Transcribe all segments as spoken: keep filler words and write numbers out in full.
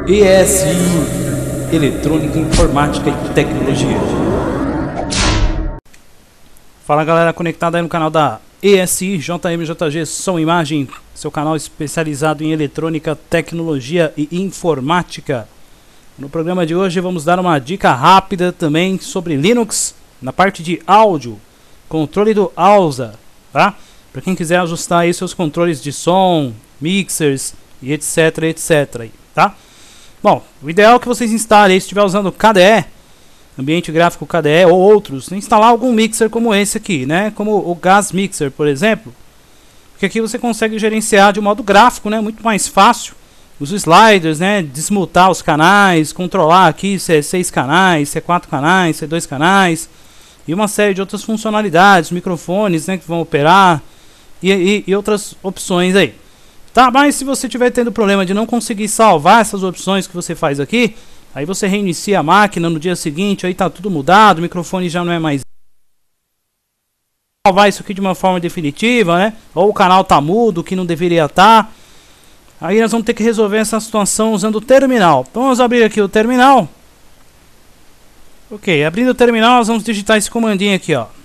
E S I, Eletrônica, Informática e Tecnologia. Fala galera, conectada aí no canal da E S I, J M J G Som e Imagem, seu canal especializado em eletrônica, tecnologia e informática. No programa de hoje vamos dar uma dica rápida também sobre Linux, na parte de áudio, controle do ALSA, tá? Para quem quiser ajustar aí seus controles de som, mixers e etc, etc, tá? Bom, o ideal é que vocês instalem, se estiver usando K D E, ambiente gráfico K D E ou outros, instalar algum mixer como esse aqui, né? Como o Gas Mixer, por exemplo. Porque aqui você consegue gerenciar de um modo gráfico, né? Muito mais fácil. Os sliders, né? Desmutar os canais, controlar aqui se é seis canais, se é quatro canais, se é dois canais. E uma série de outras funcionalidades, microfones, né? Que vão operar e, e, e outras opções aí. Tá, mas se você estiver tendo problema de não conseguir salvar essas opções que você faz aqui, aí você reinicia a máquina no dia seguinte, aí tá tudo mudado, o microfone já não é mais... Salvar isso aqui de uma forma definitiva, né? Ou o canal tá mudo, que não deveria estar. Aí nós vamos ter que resolver essa situação usando o terminal. Então vamos abrir aqui o terminal. Ok, abrindo o terminal nós vamos digitar esse comandinho aqui, ó.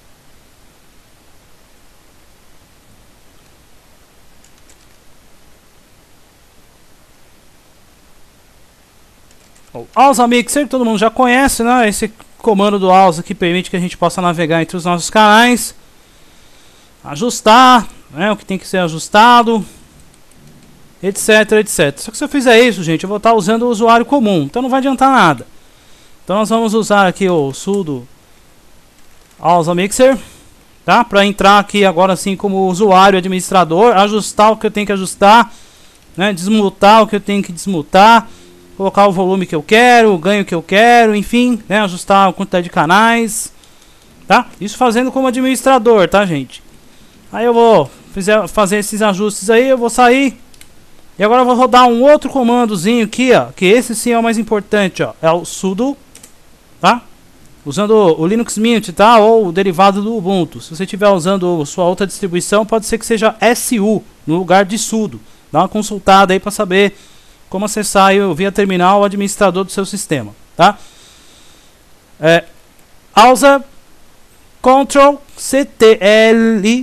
O ALSA Mixer, todo mundo já conhece, né? Esse comando do ALSA que permite que a gente possa navegar entre os nossos canais, ajustar, né, o que tem que ser ajustado, etc, etc. Só que se eu fizer isso, gente, eu vou estar usando o usuário comum, então não vai adiantar nada. Então nós vamos usar aqui o sudo ALSA Mixer, tá? Para entrar aqui agora assim como usuário administrador, ajustar o que eu tenho que ajustar, né? Desmutar o que eu tenho que desmutar, colocar o volume que eu quero, o ganho que eu quero, enfim, né, ajustar a quantidade de canais, tá? Isso fazendo como administrador, tá, gente? Aí eu vou fizer, fazer esses ajustes aí, eu vou sair. E agora eu vou rodar um outro comandozinho aqui, ó, que esse sim é o mais importante, ó, é o sudo, tá? Usando o Linux Mint, tá? Ou o derivado do Ubuntu. Se você estiver usando sua outra distribuição, pode ser que seja S U no lugar de sudo. Dá uma consultada aí para saber como acessar aí, via terminal o administrador do seu sistema, tá? É, ALSA Control C T L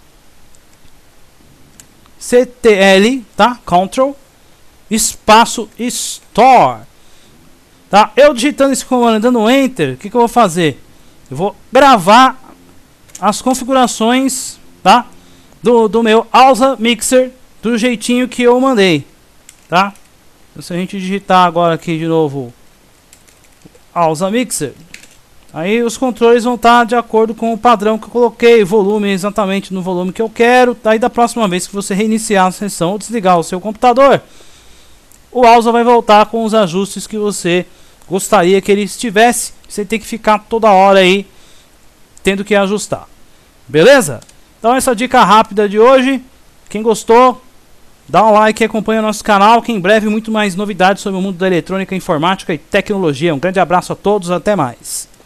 C T L, tá? Control espaço Store, tá? Eu digitando esse comando, dando Enter, o que, que eu vou fazer? Eu vou gravar as configurações, tá? Do, do meu ALSA Mixer do jeitinho que eu mandei, tá? Se a gente digitar agora aqui de novo ALSA Mixer, aí os controles vão estar de acordo com o padrão que eu coloquei, volume exatamente no volume que eu quero. Aí da próxima vez que você reiniciar a sessão ou desligar o seu computador, o ALSA vai voltar com os ajustes que você gostaria que ele estivesse. Você tem que ficar toda hora aí tendo que ajustar, beleza? Então essa dica rápida de hoje, quem gostou, dá um like e acompanha o nosso canal, que em breve muito mais novidades sobre o mundo da eletrônica, informática e tecnologia. Um grande abraço a todos, até mais.